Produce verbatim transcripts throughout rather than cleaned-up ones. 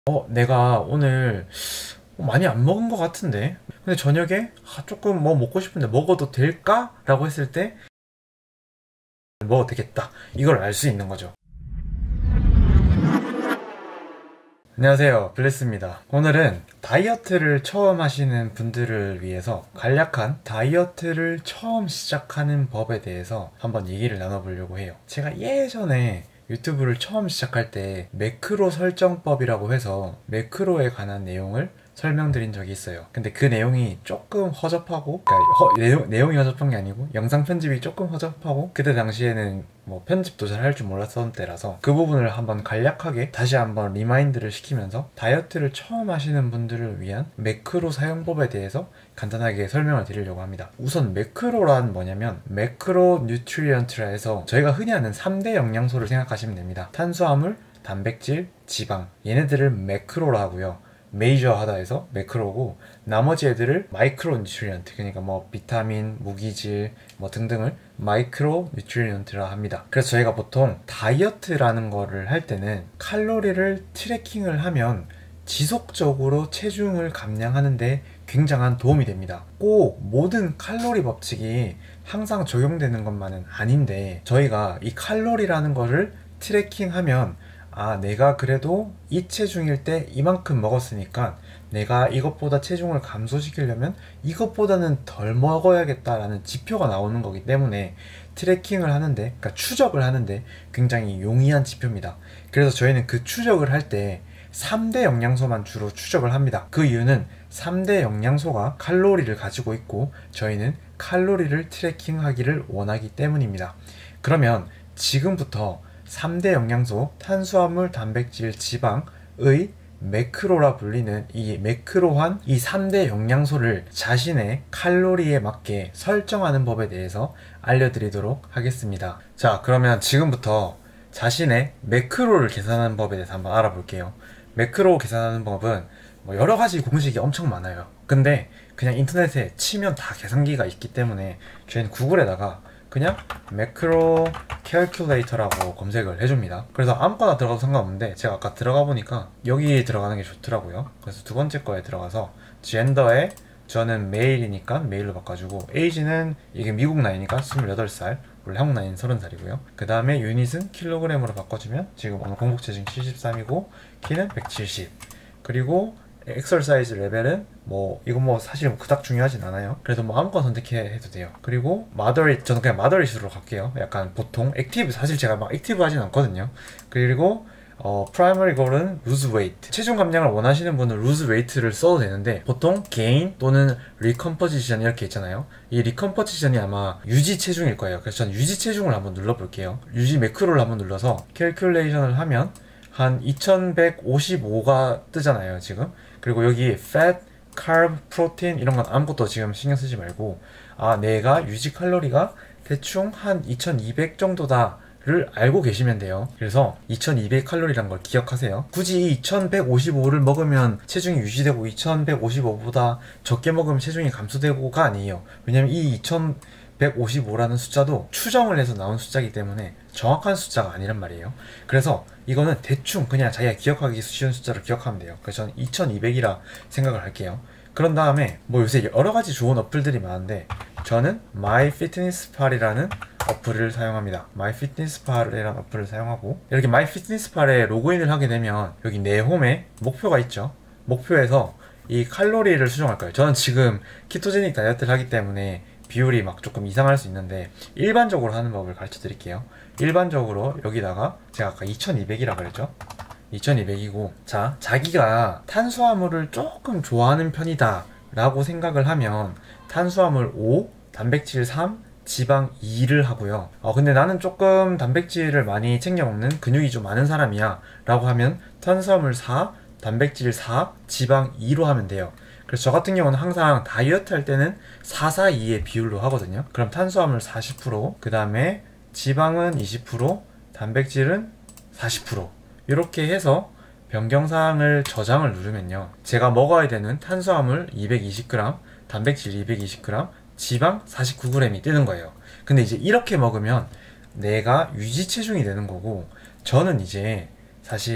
어, 내가 오늘 많이 안 먹은 것 같은데? 근데 저녁에 아, 조금 뭐 먹고 싶은데 먹어도 될까? 라고 했을 때 먹어도 되겠다. 이걸 알 수 있는 거죠. 안녕하세요. 블레스입니다. 오늘은 다이어트를 처음 하시는 분들을 위해서 간략한 다이어트를 처음 시작하는 법에 대해서 한번 얘기를 나눠보려고 해요. 제가 예전에 유튜브를 처음 시작할 때 매크로 설정법이라고 해서 매크로에 관한 내용을 설명드린 적이 있어요. 근데 그 내용이 조금 허접하고, 그러니까 허- 내용, 내용이 허접한 게 아니고 영상 편집이 조금 허접하고, 그때 당시에는 뭐 편집도 잘 할 줄 몰랐던 때라서 그 부분을 한번 간략하게 다시 한번 리마인드를 시키면서 다이어트를 처음 하시는 분들을 위한 매크로 사용법에 대해서 간단하게 설명을 드리려고 합니다. 우선 매크로란 뭐냐면 매크로 뉴트리언트라 해서 저희가 흔히 아는 삼 대 영양소를 생각하시면 됩니다. 탄수화물, 단백질, 지방, 얘네들을 매크로라 하고요. 메이저하다 해서 매크로고, 나머지 애들을 마이크로 뉴트리언트, 그러니까 뭐 비타민, 무기질 뭐 등등을 마이크로 뉴트리언트라 합니다. 그래서 저희가 보통 다이어트라는 거를 할 때는 칼로리를 트래킹을 하면 지속적으로 체중을 감량하는데 굉장한 도움이 됩니다. 꼭 모든 칼로리 법칙이 항상 적용되는 것만은 아닌데, 저희가 이 칼로리라는 거를 트래킹하면 아, 내가 그래도 이 체중일 때 이만큼 먹었으니까 내가 이것보다 체중을 감소시키려면 이것보다는 덜 먹어야겠다라는 지표가 나오는 거기 때문에 트래킹을 하는데, 그러니까 추적을 하는데 굉장히 용이한 지표입니다. 그래서 저희는 그 추적을 할 때 삼 대 영양소만 주로 추적을 합니다. 그 이유는 삼 대 영양소가 칼로리를 가지고 있고 저희는 칼로리를 트래킹하기를 원하기 때문입니다. 그러면 지금부터 삼 대 영양소 탄수화물, 단백질, 지방의 매크로라 불리는 이 매크로한 이 삼 대 영양소를 자신의 칼로리에 맞게 설정하는 법에 대해서 알려드리도록 하겠습니다. 자, 그러면 지금부터 자신의 매크로를 계산하는 법에 대해서 한번 알아볼게요. 매크로 계산하는 법은 뭐 여러 가지 공식이 엄청 많아요. 근데 그냥 인터넷에 치면 다 계산기가 있기 때문에 저희는 구글에다가 그냥 매크로 캘큘레이터라고 검색을 해줍니다. 그래서 아무거나 들어가도 상관없는데 제가 아까 들어가 보니까 여기 들어가는 게 좋더라고요. 그래서 두 번째 거에 들어가서 젠더에 저는 메일이니까 메일로 바꿔주고, 에이지는 이게 미국 나이니까 스물여덟 살, 원래 한국 나이는 서른 살이고요. 그 다음에 유닛은 킬로그램으로 바꿔주면 지금 오늘 공복 체중 칠십삼이고 키는 백칠십, 그리고 엑서사이즈 레벨은 뭐 이거 뭐 사실 그닥 중요하진 않아요. 그래서 뭐 아무거나 선택해 해도 돼요. 그리고 마더릿, 저는 그냥 마더릿으로 갈게요. 약간 보통 액티브, 사실 제가 막 액티브 하진 않거든요. 그리고 어, 프라이머리 골은 루즈 웨이트, 체중 감량을 원하시는 분은 루즈 웨이트를 써도 되는데 보통 게인 또는 리컴포지션 이렇게 있잖아요. 이 리컴포지션이 아마 유지 체중일 거예요. 그래서 저는 유지 체중을 한번 눌러볼게요. 유지 매크로를 한번 눌러서 캘큘레이션을 하면 한 이천백오십오가 뜨잖아요 지금. 그리고 여기 fat, carb, protein 이런 건 아무것도 지금 신경 쓰지 말고, 아, 내가 유지 칼로리가 대충 한 이천이백 정도다 를 알고 계시면 돼요. 그래서 이천이백 칼로리란 걸 기억하세요. 굳이 이 이천백오십오를 먹으면 체중이 유지되고 이천백오십오보다 적게 먹으면 체중이 감소되고가 아니에요. 왜냐면 이 이천백오십오라는 숫자도 추정을 해서 나온 숫자이기 때문에 정확한 숫자가 아니란 말이에요. 그래서 이거는 대충 그냥 자기가 기억하기 쉬운 숫자로 기억하면 돼요. 그래서 저는 이천이백이라 생각을 할게요. 그런 다음에 뭐 요새 여러가지 좋은 어플들이 많은데 저는 마이피트니스팔이라는 어플을 사용합니다. 마이피트니스팔이라는 어플을 사용하고, 이렇게 마이피트니스팔에 로그인을 하게 되면 여기 내 홈에 목표가 있죠. 목표에서 이 칼로리를 수정할 거예요. 저는 지금 키토제닉 다이어트를 하기 때문에 비율이 막 조금 이상할 수 있는데 일반적으로 하는 법을 가르쳐 드릴게요. 일반적으로 여기다가 제가 아까 이천이백이라 그랬죠. 이천이백이고, 자, 자기가 탄수화물을 조금 좋아하는 편이다 라고 생각을 하면 탄수화물 오, 단백질 삼, 지방 이를 하고요. 어, 근데 나는 조금 단백질을 많이 챙겨 먹는 근육이 좀 많은 사람이야 라고 하면 탄수화물 사, 단백질 사, 지방 이로 하면 돼요. 그래서 저 같은 경우는 항상 다이어트 할 때는 사, 사, 이의 비율로 하거든요. 그럼 탄수화물 사십 퍼센트, 그 다음에 지방은 이십 퍼센트, 단백질은 사십 퍼센트, 이렇게 해서 변경사항을 저장을 누르면요, 제가 먹어야 되는 탄수화물 이백이십 그램, 단백질 이백이십 그램, 지방 사십구 그램이 뜨는 거예요. 근데 이제 이렇게 먹으면 내가 유지 체중이 되는 거고, 저는 이제 사실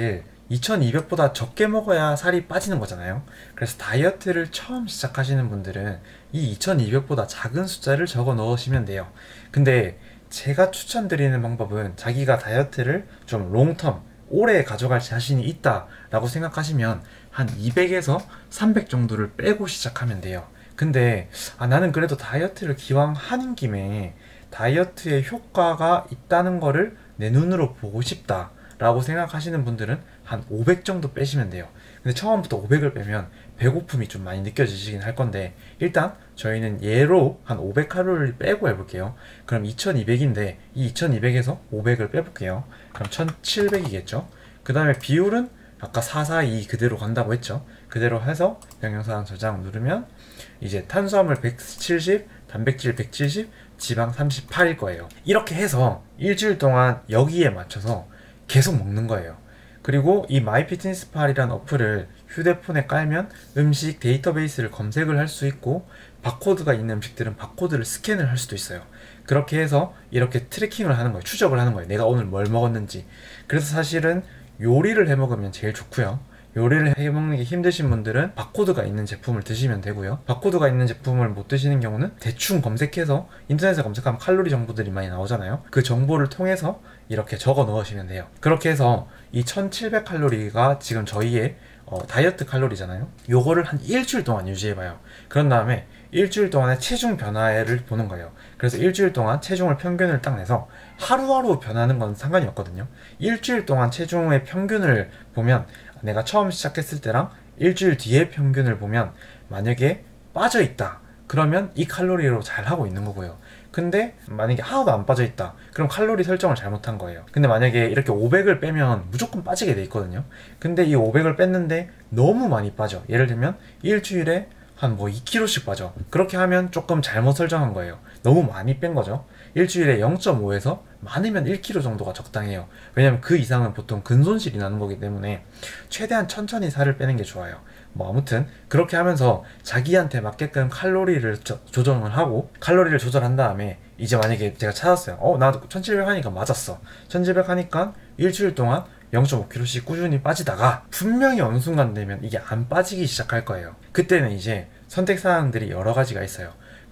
이천이백보다 적게 먹어야 살이 빠지는 거잖아요. 그래서 다이어트를 처음 시작하시는 분들은 이 이천이백보다 작은 숫자를 적어 넣으시면 돼요. 근데 제가 추천드리는 방법은 자기가 다이어트를 좀 롱텀, 오래 가져갈 자신이 있다 라고 생각하시면 한 이백에서 삼백 정도를 빼고 시작하면 돼요. 근데 아, 나는 그래도 다이어트를 기왕 하는 김에 다이어트에 효과가 있다는 거를 내 눈으로 보고 싶다 라고 생각하시는 분들은 한 오백 정도 빼시면 돼요. 근데 처음부터 오백을 빼면 배고픔이 좀 많이 느껴지시긴 할 건데, 일단 저희는 예로 한 오백 칼로리를 빼고 해볼게요. 그럼 이천이백인데 이 이천이백에서 오백을 빼볼게요. 그럼 천칠백이겠죠. 그 다음에 비율은 아까 사, 사, 이 그대로 간다고 했죠. 그대로 해서 영상 저장 누르면 이제 탄수화물 백칠십, 단백질 백칠십, 지방 삼십팔일 거예요. 이렇게 해서 일주일 동안 여기에 맞춰서 계속 먹는 거예요. 그리고 이 마이피트니스팔이라는 어플을 휴대폰에 깔면 음식 데이터베이스를 검색을 할 수 있고, 바코드가 있는 음식들은 바코드를 스캔을 할 수도 있어요. 그렇게 해서 이렇게 트래킹을 하는 거예요. 추적을 하는 거예요. 내가 오늘 뭘 먹었는지. 그래서 사실은 요리를 해 먹으면 제일 좋고요. 요리를 해 먹는 게 힘드신 분들은 바코드가 있는 제품을 드시면 되고요. 바코드가 있는 제품을 못 드시는 경우는 대충 검색해서, 인터넷에 검색하면 칼로리 정보들이 많이 나오잖아요. 그 정보를 통해서 이렇게 적어 넣으시면 돼요. 그렇게 해서 이 천칠백 칼로리가 지금 저희의 어, 다이어트 칼로리잖아요. 요거를 한 일주일 동안 유지해봐요. 그런 다음에 일주일 동안의 체중 변화를 보는 거예요. 그래서 일주일 동안 체중을 평균을 딱 내서 하루하루 변하는 건 상관이 없거든요. 일주일 동안 체중의 평균을 보면, 내가 처음 시작했을 때랑 일주일 뒤의 평균을 보면 만약에 빠져있다 그러면 이 칼로리로 잘 하고 있는 거고요. 근데 만약에 하나도 안 빠져있다 그럼 칼로리 설정을 잘못한 거예요. 근데 만약에 이렇게 오백을 빼면 무조건 빠지게 돼 있거든요. 근데 이 오백을 뺐는데 너무 많이 빠져. 예를 들면 일주일에 한 뭐 이 킬로그램씩 빠져. 그렇게 하면 조금 잘못 설정한 거예요. 너무 많이 뺀 거죠. 일주일에 영 점 오에서 많으면 일 킬로그램 정도가 적당해요. 왜냐면 그 이상은 보통 근손실이 나는 거기 때문에 최대한 천천히 살을 빼는 게 좋아요. 뭐 아무튼 그렇게 하면서 자기한테 맞게끔 칼로리를 저, 조정을 하고, 칼로리를 조절한 다음에 이제 만약에 제가 찾았어요. 어 나도 천칠백 하니까 맞았어. 천칠백 하니까 일주일 동안 영 점 오 킬로그램씩 꾸준히 빠지다가 분명히 어느 순간 되면 이게 안 빠지기 시작할 거예요. 그때는 이제 선택사항들이 여러 가지가 있어요.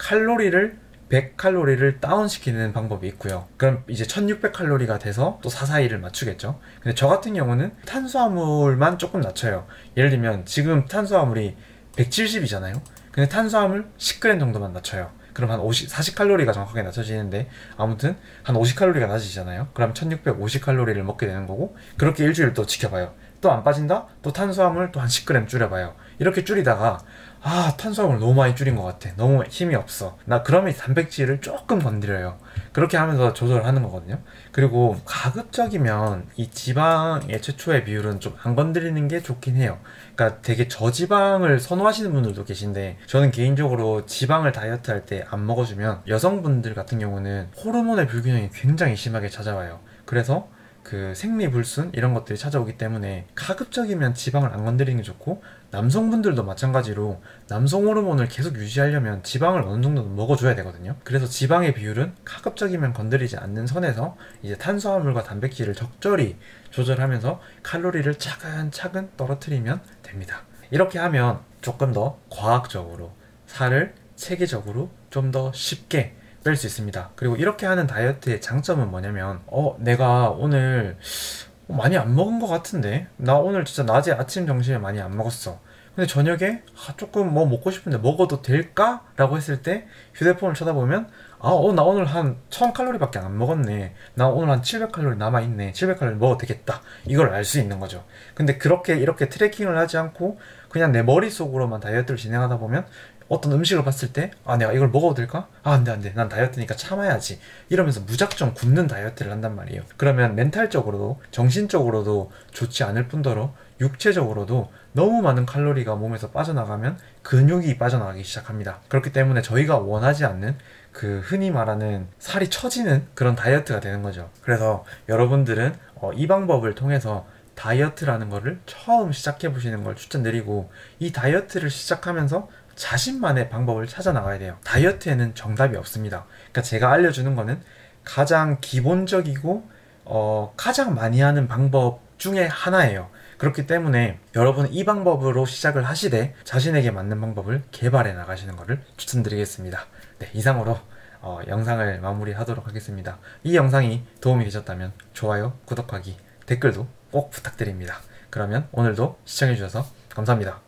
칼로리를 백 칼로리를 다운시키는 방법이 있고요. 그럼 이제 천육백 칼로리가 돼서 또 사, 사, 이를 맞추겠죠. 근데 저 같은 경우는 탄수화물만 조금 낮춰요. 예를 들면 지금 탄수화물이 백칠십이잖아요. 근데 탄수화물 십 그램 정도만 낮춰요. 그럼 한 오십, 사십 칼로리가 정확하게 낮춰지는데, 아무튼 한 오십 칼로리가 낮아지잖아요. 그럼 천육백오십 칼로리를 먹게 되는 거고, 그렇게 일주일 또 지켜봐요. 또 안 빠진다? 또 탄수화물 또 한 십 그램 줄여봐요. 이렇게 줄이다가 아 탄수화물 너무 많이 줄인 것 같아, 너무 힘이 없어, 나 그러면 단백질을 조금 건드려요. 그렇게 하면서 조절을 하는 거거든요. 그리고 가급적이면 이 지방의 최초의 비율은 좀 안 건드리는 게 좋긴 해요. 그러니까 되게 저지방을 선호하시는 분들도 계신데, 저는 개인적으로 지방을 다이어트 할 때 안 먹어주면 여성분들 같은 경우는 호르몬의 불균형이 굉장히 심하게 찾아와요. 그래서 그 생리불순 이런 것들이 찾아오기 때문에 가급적이면 지방을 안 건드리는 게 좋고, 남성분들도 마찬가지로 남성 호르몬을 계속 유지하려면 지방을 어느 정도는 먹어줘야 되거든요. 그래서 지방의 비율은 가급적이면 건드리지 않는 선에서 이제 탄수화물과 단백질을 적절히 조절하면서 칼로리를 차근차근 떨어뜨리면 됩니다. 이렇게 하면 조금 더 과학적으로 살을 체계적으로 좀 더 쉽게 뺄 수 있습니다. 그리고 이렇게 하는 다이어트의 장점은 뭐냐면, 어 내가 오늘 많이 안 먹은 것 같은데, 나 오늘 진짜 낮에 아침 점심에 많이 안 먹었어. 근데 저녁에 아, 조금 뭐 먹고 싶은데 먹어도 될까? 라고 했을 때 휴대폰을 쳐다보면 아, 어, 나 오늘 한 천 칼로리밖에 안 먹었네. 나 오늘 한 칠백 칼로리 남아있네. 칠백 칼로리 먹어도 되겠다. 이걸 알 수 있는 거죠. 근데 그렇게 이렇게 트래킹을 하지 않고 그냥 내 머릿속으로만 다이어트를 진행하다 보면 어떤 음식을 봤을 때 아 내가 이걸 먹어도 될까? 아 안돼 안돼 난 다이어트니까 참아야지 이러면서 무작정 굶는 다이어트를 한단 말이에요. 그러면 멘탈적으로도 정신적으로도 좋지 않을 뿐더러 육체적으로도 너무 많은 칼로리가 몸에서 빠져나가면 근육이 빠져나가기 시작합니다. 그렇기 때문에 저희가 원하지 않는 그 흔히 말하는 살이 처지는 그런 다이어트가 되는 거죠. 그래서 여러분들은 어, 이 방법을 통해서 다이어트라는 거를 처음 시작해 보시는 걸 추천드리고, 이 다이어트를 시작하면서 자신만의 방법을 찾아 나가야 돼요. 다이어트에는 정답이 없습니다. 그러니까 제가 알려주는 거는 가장 기본적이고 어, 가장 많이 하는 방법 중에 하나예요. 그렇기 때문에 여러분은 이 방법으로 시작을 하시되 자신에게 맞는 방법을 개발해 나가시는 것을 추천드리겠습니다. 네, 이상으로 어, 영상을 마무리하도록 하겠습니다. 이 영상이 도움이 되셨다면 좋아요, 구독하기, 댓글도 꼭 부탁드립니다. 그러면 오늘도 시청해주셔서 감사합니다.